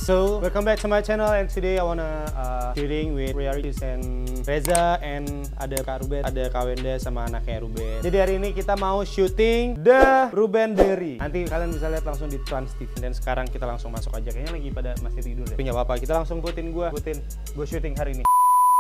So welcome back to my channel, and today I wanna shooting with Ricis and Reza, and ada Kak Ruben, ada Kak Wenda sama anaknya Ruben. Jadi hari ini kita mau syuting The Ruben Diary. Nanti kalian bisa lihat langsung di Trans TV. Dan sekarang kita langsung masuk aja. Kayaknya lagi pada masih tidur ya. Tapi nggak apa-apa, kita langsung ikutin gue syuting hari ini.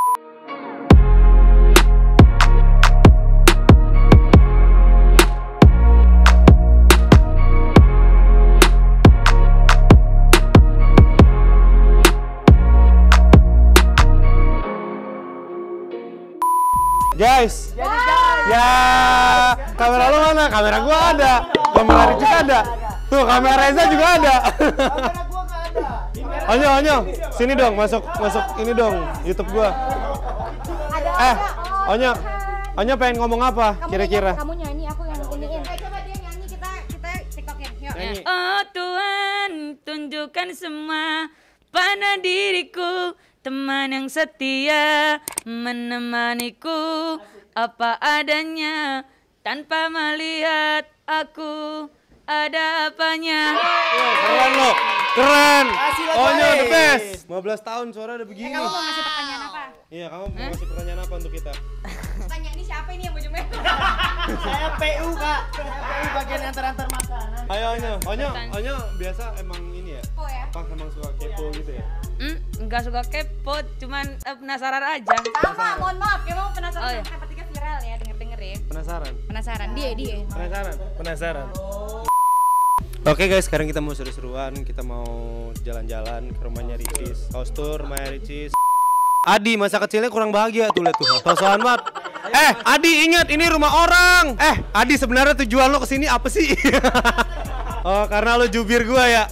Guys, ya kamera lu mana? Kamera gua ada, kamera Ricis ada, tuh kamera Reza juga ada. Kamera gua nggak ada. Onyo, sini dong, masuk ini dong, YouTube gua. Onyo pengen ngomong apa kira-kira? Kamu nyanyi, aku yang iniin. Coba dia nyanyi, kita tiktokin. Yuk. Nyanyi. Oh Tuhan, tunjukkan semua pada diriku, teman yang setia menemaniku apa adanya tanpa melihat aku ada apanya. Keren lo, keren. Onyo the best. 15 tahun suara udah begini. Kamu mau ngasih pertanyaan apa? Iya, kamu mau ngasih pertanyaan apa untuk kita? Tanya ini siapa ini yang baju merah? Saya PU kak, saya PU bagian antar makanan. Ayo Onyo biasa emang ini ya? Oh ya? Pas emang suka kepo gitu ya? Enggak suka kepo, cuman penasaran aja. Sama, mohon maaf, emang penasaran Oh, iya. sama ketiga viral ya, denger ya. Penasaran? Dia. Penasaran. Oke guys, sekarang kita mau seru-seruan, kita mau jalan-jalan ke rumahnya Ricis. Kostur, rumahnya Ricis. Adi, masa kecilnya kurang bahagia tuh, lihat tuh. Sosokan banget. Adi, ingat ini rumah orang. Adi, sebenarnya tujuan lo kesini apa sih? Oh, karena lo jubir gua ya.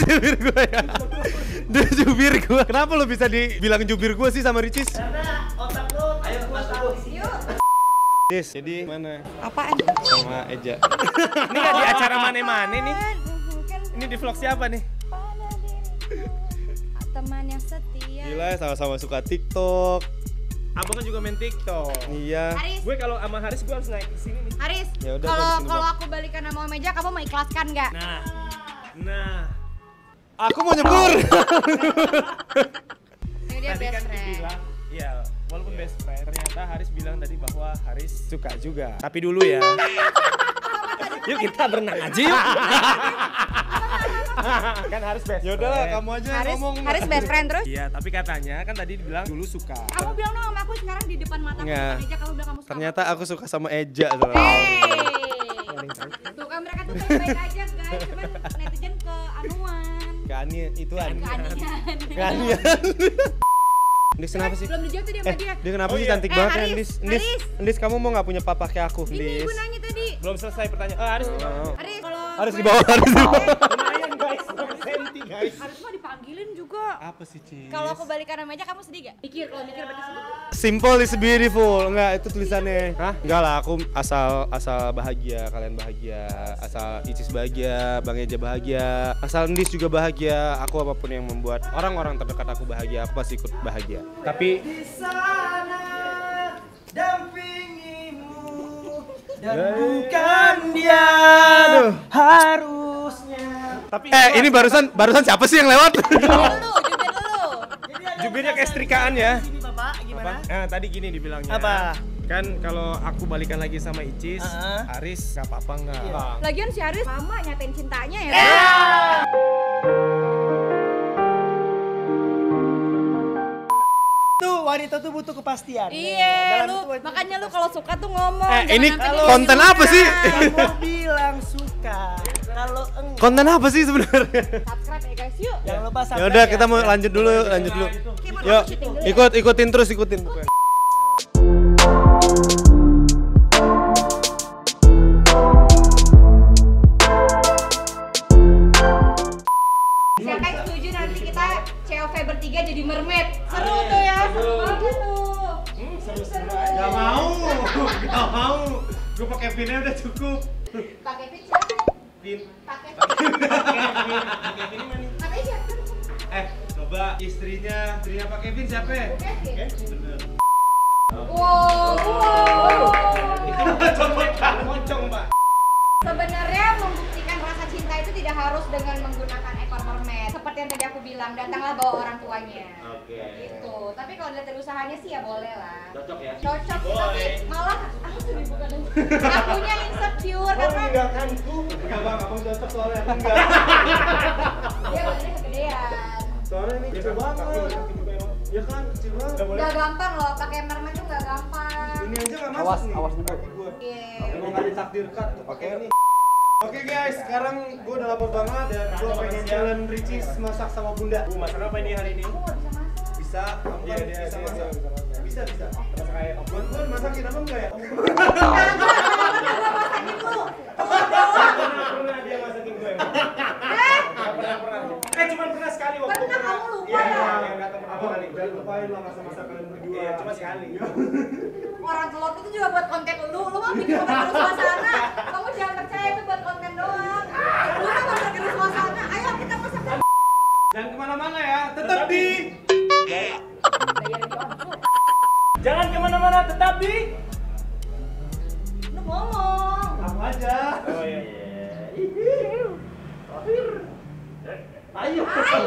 Jubir gua. Kenapa lo bisa dibilang jubir gua sih sama Ricis? Karena otak lo, ayo mas dulu. Ricis, jadi mana? Apaan? Sama Eja. Ini nggak di acara mana-mana nih? Ini di vlog siapa nih? Teman yang setia. Gila, sama-sama suka TikTok. Abang kan juga main TikTok. Iya. Haris, Gue kalau sama Haris gue harus naik ke sini nih. Haris, Ya udah, gua di sini, kalau Bang. aku balikan sama Om Eja, kamu mau ikhlaskan nggak? Nah. Aku mau nyebur. Ini dia Tadi best kan friend. dibilang, ya walaupun best friend, ternyata Haris bilang tadi bahwa Haris suka juga. Tapi dulu ya. Yuk kita berenang aja yuk. Kan Haris best Ya udahlah, friend. kamu aja yang ngomong. Haris best friend terus? Iya, tapi katanya kan tadi dibilang dulu suka. Kamu bilang dong sama aku sekarang di depan mata Nggak. Om Eja, kamu bilang kamu suka. Ternyata aku suka sama Eja soalnya. Tuh kan mereka tuh baik-baik aja guys, cuman netizen ke anuan. Keanian, itu Keanian. Keanian. Ndis kenapa sih? Belum dijawab tuh dia sama dia. Dia kenapa Oh sih iya. cantik banget ya, Haris, Ndis? Ndis, kamu mau nggak punya papa kayak aku, Ini Ndis? gue nanya tadi. Belum selesai pertanyaan. Haris Oh. Haris, kalau Harus gue- di bawah, harus di bawah. lumayan guys, senti guys. Haris mah dipanggilin juga. Apa sih, Cis? Kalau aku balikan sama Eja, kamu sedih gak? Mikir, kalau mikir berarti sedih. Simple is beautiful. Enggak, itu tulisannya. Hah? Enggak lah, aku asal bahagia, kalian bahagia, asal Icis bahagia, Bang Eja bahagia, asal Ndis juga bahagia. Aku apapun yang membuat orang-orang terdekat aku bahagia, aku pasti ikut bahagia. Tapi Di sana dampingimu dan bukan dia harusnya. tapi Ini barusan siapa sih yang lewat? Jubir dulu. Jadi ada jubirnya kayak setrikaan ya. Ini bapak gimana? Nah, tadi gini dibilangnya. Apa? Kan kalau aku balikan lagi sama Icis, Heeh. Haris nggak apa-apa nggak? Iya. Lagian si Haris lama nyatain cintanya ya. Tuh wanita tuh butuh kepastian. Iya, Dalam lu tuh wanita makanya lu kalau suka tuh ngomong. Ini jangan sampai konten dia apa sih? Kamu bilang suka. Kalau enggak, Konten apa sih sebenarnya? Subscribe ya guys, yuk. jangan lupa Ya subscribe udah, kita mau ya. lanjut dulu. Keyboard Yuk, aku syuting dulu ya. ikutin terus pokoknya. Siapa yang setuju nanti kita COV bertiga jadi mermaid? Seru tuh ya, seru banget tuh. Seru. Gak mau. Gue pakai pinnya udah cukup. Pakai pin siapa? Pin. Pakai Kevin mana? Katanya siapa? Coba istrinya Pak Kevin siapa ya? Kevin. Bener. Wow. Coba Pak, moncong Pak. Sebenarnya membuktikan rasa cinta itu tidak harus dengan menggunakan ekor mermaid. Seperti yang tadi aku bilang, datanglah bawa orang tuanya. Oke. Gitu. Tapi kalau dilihat dari usahanya sih ya boleh lah. Cocok ya? Cocok sih, tapi malah aku lebih bukan akunya insecure karena meninggalkanku. Enggak bang, abang cocok soalnya aku enggak. dia badannya kegedean. Soalnya ini kecil banget. Ya kan, kecil banget. Gak gampang loh, pakai mermaid tuh gak gampang. Ini aja nggak masuk nih. Awas dulu. Iya. Emang nggak ditakdirkan tuh pakai ini. Oke guys, sekarang gue udah lapar banget dan gue pengen challenge Ricis masak sama Bunda. Masak apa ini hari ini? Aku gak bisa masak. Bisa, kamu kan bisa masak. Bisa. Masak kayak Buat masakin apa enggak ya? Gue masakin lu. Pernah dia masakin gue emang. Pernah. Cuma pernah sekali waktu Pernah kamu lupa Iya, ya? yang datang apa kali? Jangan lupain lah masa-masa kalian berdua. Iya, cuma sekali. Orang telur itu juga buat konten lu mah bikin konten suasana. Kamu jangan percaya itu buat konten doang. Lu mah konten terus suasana. Ayo kita masak. Jangan kemana-mana ya, tetap di. Jangan kemana-mana, tetap di. Lu ngomong. Kamu aja. Oh iya. Ayo.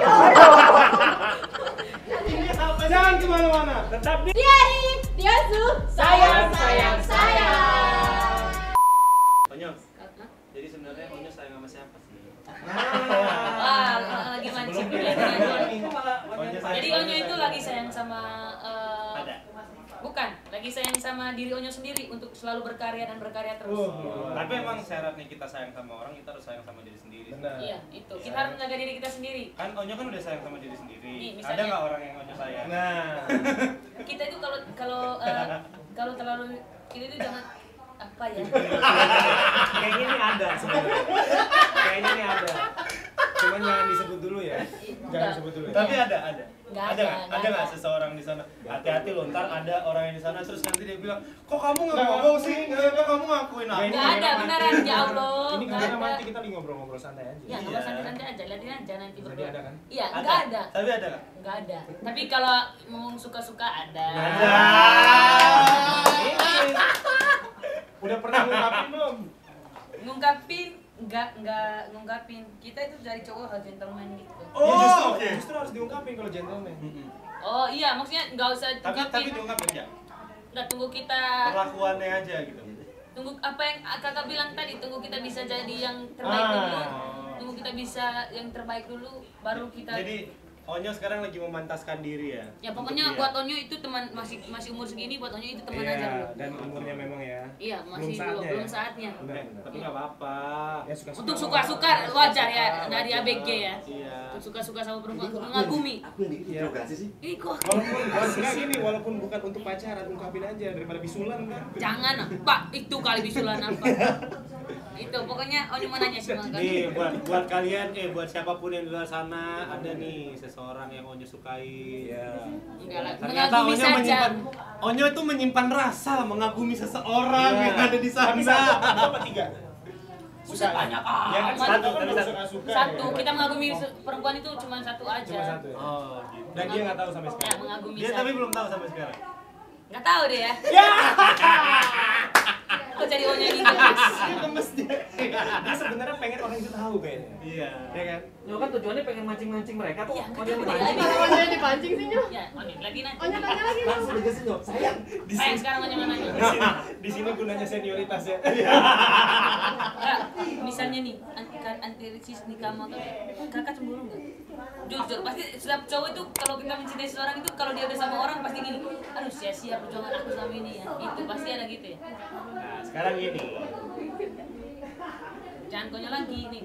Jangan kemana-mana. Tetap di. Dia sayang. Onyo. Jadi sebenarnya Onyo sayang sama siapa sih? Wah, lagi mancing kelihatannya. Onyo sayang Jadi sama Onyo itu siapa? lagi sayang sama Ada. bukan, lagi sayang sama diri Onyo sendiri untuk selalu berkarya dan berkarya terus. Tapi emang syaratnya kita sayang sama orang, kita harus sayang sama diri sendiri. Benar. Iya, itu. Kita harus menjaga diri kita sendiri. Kan Onyo kan udah sayang sama diri sendiri. Nih, Ada misalnya- nggak orang yang Onyo sayang? Nah, Kita itu kalau terlalu kita itu jangan apa ya? Kayaknya ini ada sebenarnya. Kayaknya ini ada. cuman jangan disebut dulu ya. Jangan Enggak. disebut dulu ya. Tapi ada. Nggak Ada nggak? ada, Ada nggak ada. seseorang di sana? Hati-hati loh, ntar ada orang yang di sana terus nanti dia bilang, kok kamu nggak ngomong sih? Kok kamu ngakuin aku? Nggak ada, beneran ya Allah. Ini Nggak karena ada. nanti kita lagi ngobrol-ngobrol santai aja. Ya, Iya. kalau santai-santai aja, liatin aja nanti Jadi berdua. ada kan? Iya, nggak ada. Tapi ada nggak? Nggak ada. Tapi kalau mau suka-suka ada. Udah pernah ngungkapin belum? Ngungkapin nggak ngungkapin. Kita itu dari cowok harus gentleman gitu. Ya justru, oke. justru harus diungkapin kalau gentleman. Oh iya, maksudnya nggak usah Tapi ungkapin. diungkapin ya. Udah tunggu kita Perlakuannya aja gitu. tunggu apa yang kakak bilang tadi, tunggu kita bisa jadi yang terbaik dulu. Tunggu kita bisa yang terbaik dulu baru kita. Jadi Onyo sekarang lagi memantaskan diri ya. Ya pokoknya Untuk dia. buat Onyo itu teman masih umur segini, buat Onyo itu teman aja dulu. Dan umurnya memang ya. Iya, masih belum saatnya. Benar. Tapi nggak apa-apa. Ya suka-suka. Untuk suka-suka wajar ya dari ABG ya. Iya. Untuk suka-suka sama perempuan, mengagumi. Aku yang diinterogasi sih. Ih kok Walaupun gini, walaupun bukan untuk pacaran, ungkapin aja daripada bisulan kan. jangan Pak, itu kali bisulan apa? Itu pokoknya Onyo mau nanya sama Nih kakak. buat kalian buat siapapun yang di luar sana ada nih seseorang yang Onyo sukai. Iya. Enggak lah, Ternyata mengagumi saja. Onyo itu menyimpan rasa mengagumi seseorang Iya. yang ada di sana. Satu apa tiga? Buset banyak Ya kan amat. satu kan tapi satu. suka-suka. Satu, ya. kita mengagumi perempuan itu cuma satu aja. Cuma satu ya. Oh, gitu. Dan dia nggak tahu sampai Ya, sekarang. mengagumi Dia satu. tapi belum tahu sampai sekarang. Nggak tahu deh ya. Kok jadi Onyo ini Gemes dia. Dia sebenarnya pengen orang itu tahu kayaknya. Iya. Ya kan? Lo kan tujuannya pengen mancing-mancing mereka tuh. Iya, Kok dia nggak tahu dimancing? deh. Onyo dipancing sih Nyo. Ya, Onyo lagi nanya. Onyo tanya lagi Nyo. Langsung dikasih nyok, sayang. Sayang sekarang Onyo mau nanya. Di sini gunanya senioritas ya. Kak, misalnya nih, anti Ricis nikah sama kakak cemburu nggak? Jujur, pasti setiap cowok itu kalau kita mencintai seseorang itu kalau dia udah sama orang pasti gini, aduh sia-sia perjuangan aku sama ini ya. Itu pasti ada gitu ya. Nah, sekarang ini. Jangan konyol lagi nih.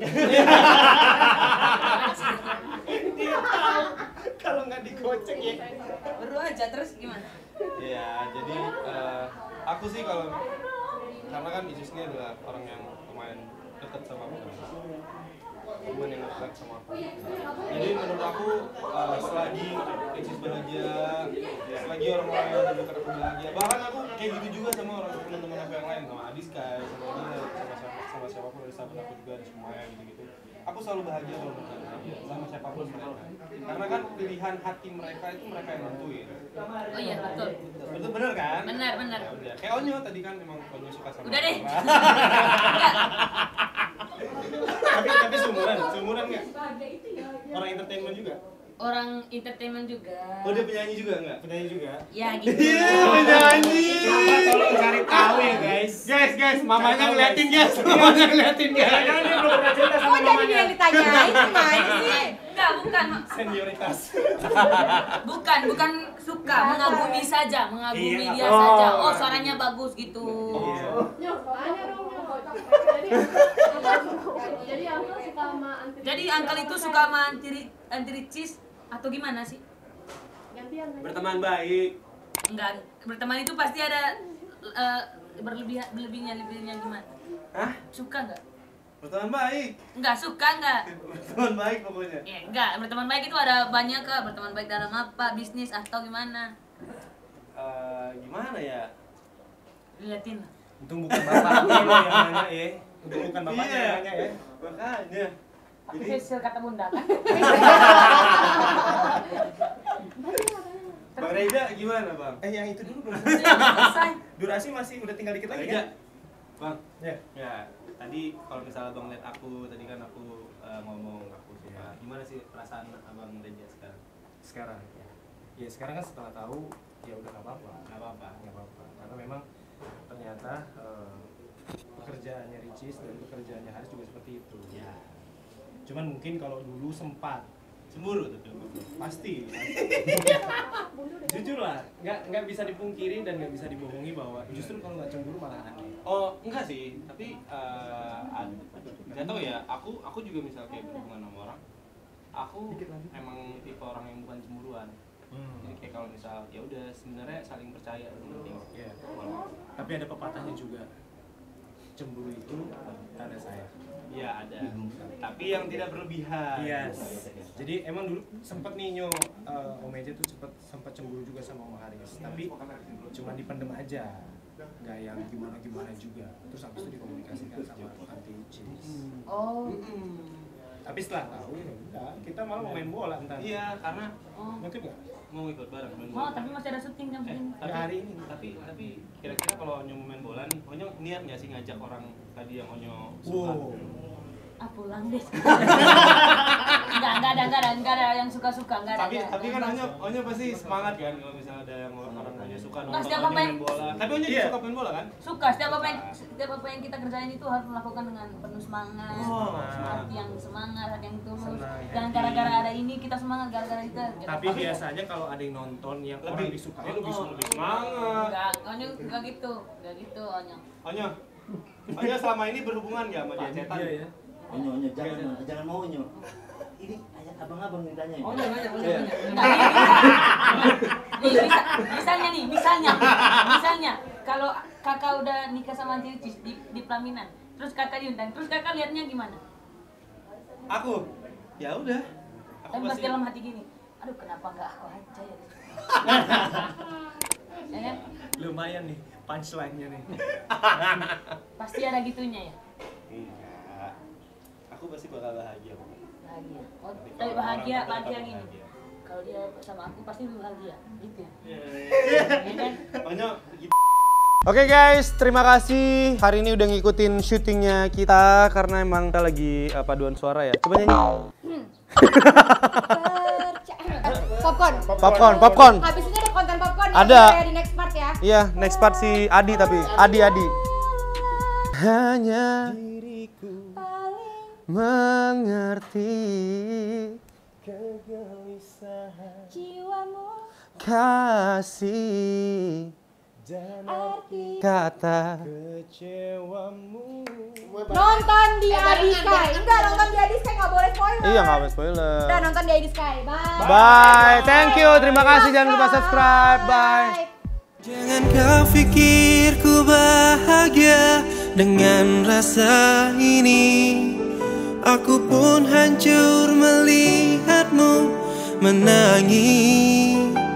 Dia tahu kalau nggak dikocek ya. Baru aja terus gimana? Iya, jadi aku sih kalau karena kan Isis ini adalah orang yang lumayan dekat sama aku. Teman yang dekat sama aku. Jadi menurut aku selagi Isis bahagia, selagi orang-orang yang ada dekat aku bahagia, bahkan aku kayak gitu juga sama orang teman-teman aku yang lain, sama Adiska, sama dia, sama siapapun dari sahabat aku juga, ada semuanya gitu-gitu. Aku selalu bahagia kalau bercanda sama siapapun mereka. Karena kan pilihan hati mereka itu mereka yang nentuin. Oh iya betul. Betul Bener kan? Benar. Ya udah. Kayak Onyo tadi kan emang Onyo suka sama. Udah deh. Laura. tapi seumuran nggak? Orang entertainment juga. Orang entertainment juga. Oh dia penyanyi juga nggak? Penyanyi juga. Ya gitu. Penyanyi. Coba tolong cari tahu ya guys. Guys, mamanya ngeliatin guys. Mamanya ngeliatin guys. Jangan dia belum pernah cerita sama Kok jadi dia mamanya. yang ditanyain gimana sih? Enggak, bukan. Senioritas. Bukan suka, mengagumi saja, mengagumi Iya. dia Oh. saja. Oh, suaranya bagus gitu. Jadi Uncle itu suka sama anti ricis atau gimana sih? Berteman baik. Enggak, berteman itu pasti ada berlebihnya gimana? Hah? Suka enggak? Berteman baik. Enggak suka enggak? Berteman baik pokoknya. Ya, enggak, berteman baik itu ada banyak kah? Berteman baik dalam apa? Bisnis atau gimana? Gimana ya? Liatin. Untung bukan bapaknya lo yang nanya ya. Untung bukan bapaknya yang nanya ya. Makanya. Jadi Kata bunda kan? Bang Reza gimana bang? Yang itu dulu belum Selesai. durasi masih udah tinggal dikit lagi Reza, ya. bang. Ya. Ya, tadi kalau misalnya bang lihat aku, tadi kan aku ngomong aku suka. Gimana sih perasaan abang Reza sekarang? Sekarang ya sekarang kan setelah tahu ya udah nggak apa-apa. Nggak apa-apa. Karena memang ternyata pekerjaannya Ricis dan pekerjaannya Haris juga seperti itu. Ya, Cuman mungkin kalau dulu sempat cemburu tuh. pasti. Jujur lah, nggak bisa dipungkiri dan nggak bisa dibohongi bahwa justru kalau nggak cemburu malah aneh. Oh enggak sih, tapi nggak tahu ya. Aku juga misal kayak berhubungan sama orang, aku emang tipe orang yang bukan cemburuan. Jadi kayak kalau misal ya udah sebenarnya saling percaya itu penting. Ya. Tapi ada pepatahnya juga, cemburu itu tanda sayang. Iya ada, tapi yang tidak berlebihan. Yes. Jadi emang dulu sempet nih Om Eja tuh sempat cemburu juga sama Om Haris, tapi cuma dipendem aja, nggak yang gimana juga. Terus habis itu dikomunikasikan sama anti Ricis. Oh. Tapi setelah tahu ya udah, kita malah mau main bola entar. Iya, karena Mau ikut nggak? mau ikut bareng main Mau, bola. tapi masih ada syuting jam segini. Tapi hari ini. Tapi kira-kira kalau Onyo mau main bola nih, Onyo niat nggak sih ngajak orang tadi yang Onyo suka? Wow. Ah, pulang deh. Enggak ada yang suka-suka, enggak ada. Tapi kan Onyo pasti semangat kan kalau misalnya ada yang orang Onyo suka Nggak, nonton setiap Onyo apa main yang- bola. Tapi Onyo juga suka main bola kan? Suka, setiap apa yang kita kerjain itu harus melakukan dengan penuh semangat. Oh, hati yang semangat, hati yang tulus. Senang, Jangan happy. gara-gara ada ini kita semangat, gara-gara itu. Tapi biasanya kalau ada yang nonton yang orang disukai lebih semangat. Enggak gitu. Enggak gitu, Onyo. Onyo selama ini berhubungan nggak sama dia cetan? Iya ya. Onyo, jangan mau Onyo. Ini ayat abang-abang ditanya. Oh, enggak. Nih, misalnya kalau kakak udah nikah sama Anti Ricis di pelaminan, terus kakak diundang, terus kakak liatnya gimana? Aku, ya udah. Aku Tapi pas pasti dalam hati gini, aduh kenapa nggak aku aja ya? Ya kan? Lumayan nih punchline-nya nih. Pasti ada gitunya ya. enggak. Aku pasti bakal bahagia. Bahagia. Oh, Tapi tapi kalau bahagia orang tetap gini. bahagia. Kalau dia sama aku pasti bahagia, gitu ya. Iya. Ya kan? Onyo gitu. Oke guys, terima kasih hari ini udah ngikutin syutingnya kita karena emang kita lagi paduan suara ya. Coba nyanyi. Popcorn. Habis ini ada konten popcorn Ada. ya di next part ya. Iya, next part si Adi tapi Adi. Hanya diriku mengerti kegelisahan Jiwamu kasih arti kata Kecewamu. nonton di Adi Sky. Enggak, nonton di Adi Sky nggak boleh spoiler. iya nggak boleh spoiler. Udah nonton di Adi Sky. Bye. Bye, thank you, terima kasih, jangan lupa subscribe, bye. Jangan kau pikir ku bahagia dengan rasa ini. Aku pun hancur melihatmu menangis.